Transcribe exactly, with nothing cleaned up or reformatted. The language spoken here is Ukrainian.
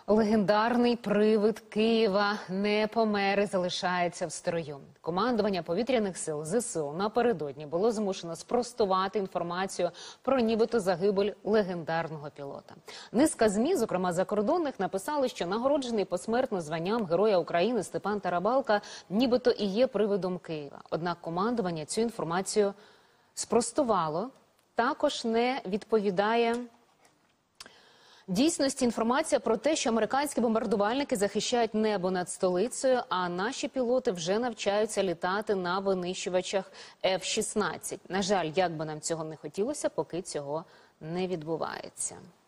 Легендарний привид Києва не помер і залишається в строю. Командування повітряних сил ЗСУ напередодні було змушено спростувати інформацію про нібито загибель легендарного пілота. Низка ЗМІ, зокрема закордонних, написали, що нагороджений посмертно званням Героя України Степан Тарабалка нібито і є привидом Києва. Однак командування цю інформацію спростувало, також не відповідає дійсності інформація про те, що американські бомбардувальники захищають небо над столицею, а наші пілоти вже навчаються літати на винищувачах еф шістнадцять. На жаль, як би нам цього не хотілося, поки цього не відбувається.